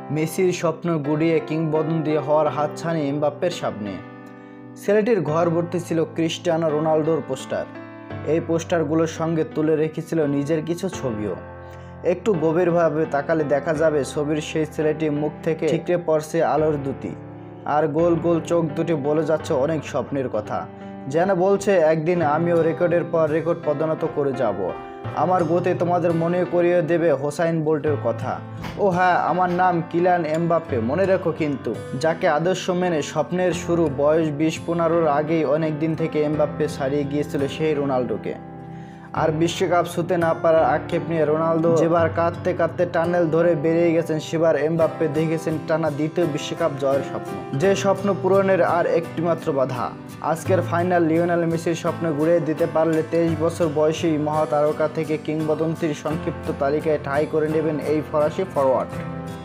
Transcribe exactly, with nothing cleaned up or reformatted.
মেসির স্বপ্ন গুড়িয়ে কিংবদন্তি হওয়ার হাতছানি এমবাপ্পের সামনে। ছেলেটির ঘর ভর্তি ছিল ক্রিস্টিয়ানো রোনালদোর পোস্টার। এই পোস্টারগুলোর সঙ্গে তুলে রেখেছিল নিজের কিছু ছবিও। একটু গভীরভাবে তাকালে দেখা যাবে ছবির সেই ছেলেটির মুখ থেকে ঠিকরে পড়ছে আলোর দুটি, আর গোল গোল চোখ দুটি বলে যাচ্ছে অনেক স্বপ্নের কথা। যেন বলছে একদিন আমিও রেকর্ডের পর রেকর্ড পদানত করে যাব। আমার গতি তোমাদের মনে করিয়ে দেবে হোসাইন বোল্টের কথা। ও হ্যাঁ, আমার নাম কিলিয়ান এমবাপ্পে, মনে রেখো কিন্তু। যাকে আদর্শ মেনে স্বপ্নের শুরু বয়স বিশ পনেরোর আগেই অনেক দিন থেকে এমবাপ্পে ছাড়িয়ে গিয়েছিল সেই রোনালদোকে। আর বিশ্বকাপ ছুঁতে না পারার আক্ষেপ নিয়ে রোনালদো যেবার কাঁদতে কাঁদতে টানেল ধরে বেরিয়ে গেছেন, সেবার এমবাপ্পে দেখেছেন টানা দ্বিতীয় বিশ্বকাপ জয়ের স্বপ্ন, যে স্বপ্ন পূরণের আর একটি মাত্র বাধা। আজকের ফাইনাল লিওনেল মেসির স্বপ্ন ঘুরিয়ে দিতে পারলে তেইশ বছর বয়সী মহাতারকা থেকে কিংবদন্তির সংক্ষিপ্ত তালিকায় ঠাঁই করে নেবেন এই ফরাসি ফরোয়ার্ড।